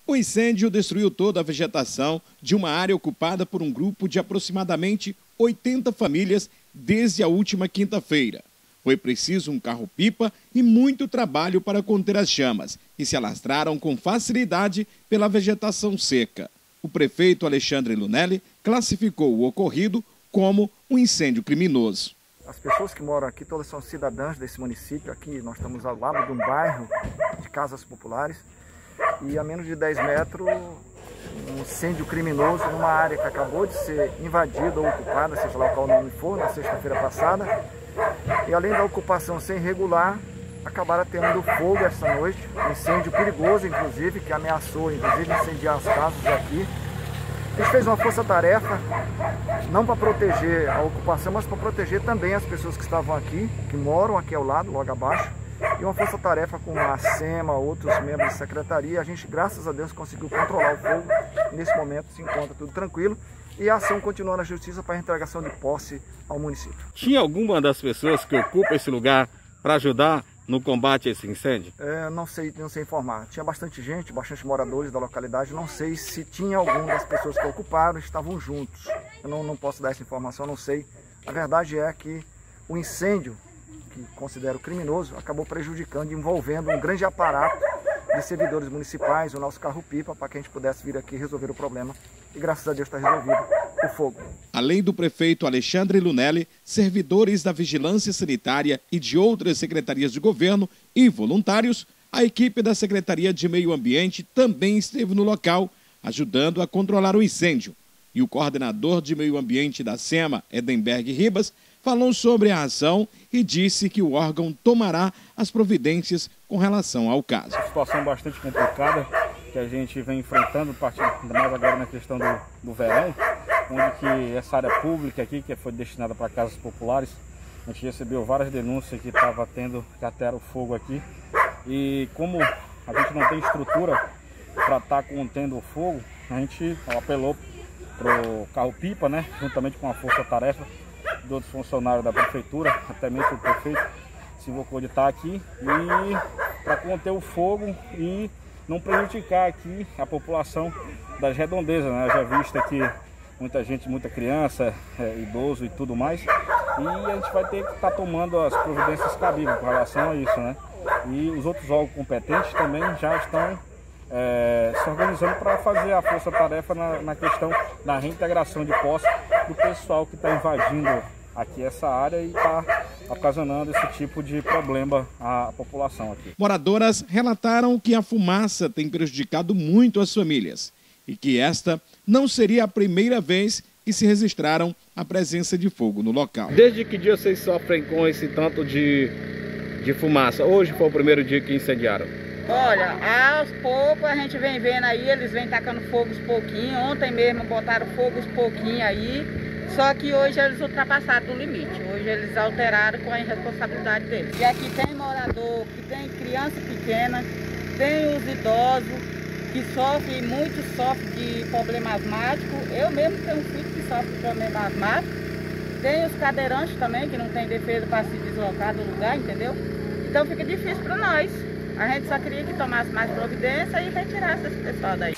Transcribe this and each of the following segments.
O incêndio destruiu toda a vegetação de uma área ocupada por um grupo de aproximadamente 80 famílias desde a última quinta-feira. Foi preciso um carro-pipa e muito trabalho para conter as chamas, que se alastraram com facilidade pela vegetação seca. O prefeito Alexandre Lunelli classificou o ocorrido como um incêndio criminoso. As pessoas que moram aqui, todas são cidadãs desse município. Aqui nós estamos ao lado de um bairro de casas populares e a menos de 10 metros um incêndio criminoso numa área que acabou de ser invadida ou ocupada, seja lá qual nome for, na sexta-feira passada. E além da ocupação ser irregular, acabaram tendo fogo essa noite, um incêndio perigoso, inclusive, que ameaçou, inclusive, incendiar as casas aqui. A gente fez uma força-tarefa, não para proteger a ocupação, mas para proteger também as pessoas que estavam aqui, que moram aqui ao lado, logo abaixo. E uma força-tarefa com a SEMA, outros membros da secretaria. A gente, graças a Deus, conseguiu controlar o fogo. Nesse momento se encontra tudo tranquilo. E a ação continua na justiça para a entregação de posse ao município. Tinha alguma das pessoas que ocupa esse lugar para ajudar no combate a esse incêndio? Não sei informar. Tinha bastante gente, bastante moradores da localidade. Não sei se tinha alguma das pessoas que ocuparam, estavam juntos. Eu não posso dar essa informação, não sei. A verdade é que o incêndio, que considero criminoso, acabou prejudicando, envolvendo um grande aparato de servidores municipais, o nosso carro-pipa, para que a gente pudesse vir aqui resolver o problema. E graças a Deus está resolvido o fogo. Além do prefeito Alexandre Lunelli, servidores da Vigilância Sanitária e de outras secretarias de governo e voluntários, a equipe da Secretaria de Meio Ambiente também esteve no local, ajudando a controlar o incêndio. E o coordenador de Meio Ambiente da SEMA, Edenberg Ribas, falou sobre a ação e disse que o órgão tomará as providências com relação ao caso. Uma situação bastante complicada que a gente vem enfrentando, ainda mais agora na questão do verão, onde que essa área pública aqui, que foi destinada para casas populares, a gente recebeu várias denúncias que estava tendo, que até era o fogo aqui. E como a gente não tem estrutura para estar contendo o fogo, a gente apelou para o carro-pipa, né, juntamente com a força-tarefa de outros funcionários da prefeitura, até mesmo o prefeito se invocou de estar aqui, e para conter o fogo e não prejudicar aqui a população das redondezas, né? Já visto aqui muita gente, muita criança, idoso e tudo mais, e a gente vai ter que estar tomando as providências cabíveis com relação a isso, né? E os outros órgãos competentes também já estão se organizando para fazer a força-tarefa na questão da reintegração de posse do pessoal que está invadindo aqui essa área e está ocasionando esse tipo de problema à população aqui. Moradoras relataram que a fumaça tem prejudicado muito as famílias e que esta não seria a primeira vez que se registraram a presença de fogo no local. Desde que dia vocês sofrem com esse tanto de fumaça? Hoje foi o primeiro dia que incendiaram? Olha, aos poucos a gente vem vendo aí, eles vêm tacando fogo uns pouquinho. Ontem mesmo botaram fogo uns pouquinho aí. Só que hoje eles ultrapassaram do limite. Hoje eles alteraram com a irresponsabilidade deles. E aqui tem morador, que tem criança pequena, tem os idosos, que sofrem, muitos sofrem de problema asmático. Eu mesmo tenho um filho que sofre de problema asmático. Tem os cadeirantes também, que não tem defesa para se deslocar do lugar, entendeu? Então fica difícil para nós. A gente só queria que tomasse mais providência e retirasse esse pessoal daí.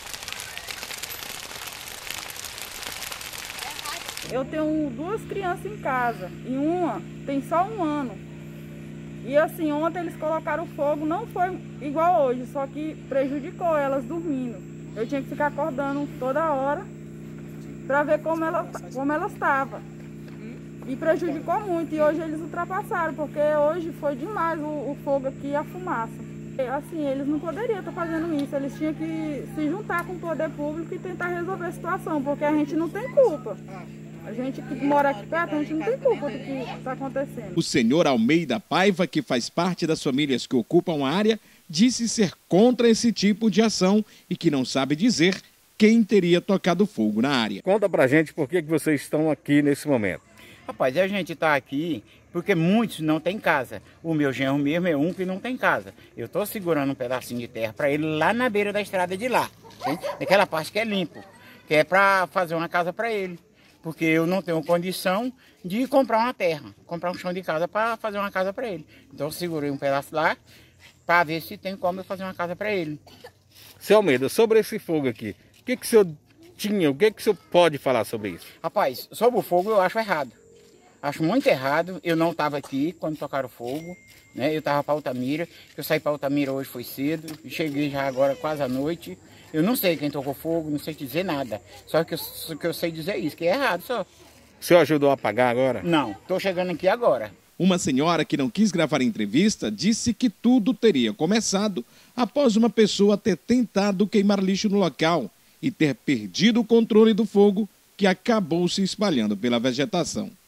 Eu tenho 2 crianças em casa e uma tem só 1 ano. E assim, ontem eles colocaram fogo, não foi igual hoje, só que prejudicou elas dormindo. Eu tinha que ficar acordando toda hora para ver como elas estavam. E prejudicou muito, e hoje eles ultrapassaram, porque hoje foi demais o fogo aqui e a fumaça. Assim, eles não poderiam estar fazendo isso, eles tinham que se juntar com o poder público e tentar resolver a situação, porque a gente não tem culpa. A gente que mora aqui perto, a gente não tem culpa do que está acontecendo. O senhor Almeida Paiva, que faz parte das famílias que ocupam a área, disse ser contra esse tipo de ação e que não sabe dizer quem teria tocado fogo na área. Conta pra gente por que vocês estão aqui nesse momento. Rapaz, a gente está aqui porque muitos não têm casa. O meu genro mesmo é um que não tem casa. Eu estou segurando um pedacinho de terra para ele lá na beira da estrada de lá. Naquela parte que é limpo, que é para fazer uma casa para ele. Porque eu não tenho condição de comprar uma terra, comprar um chão de casa para fazer uma casa para ele. Então eu segurei um pedaço lá para ver se tem como eu fazer uma casa para ele. Seu Almeida, sobre esse fogo aqui, o que o senhor tinha, o que o senhor pode falar sobre isso? Rapaz, sobre o fogo eu acho errado. Acho muito errado. Eu não estava aqui quando tocaram fogo, né? Eu estava para Altamira. Eu saí para Altamira hoje, foi cedo. Cheguei já agora quase à noite. Eu não sei quem tocou fogo, não sei dizer nada. Só que eu sei dizer isso, que é errado só. O senhor ajudou a apagar agora? Não, estou chegando aqui agora. Uma senhora que não quis gravar a entrevista disse que tudo teria começado após uma pessoa ter tentado queimar lixo no local e ter perdido o controle do fogo, que acabou se espalhando pela vegetação.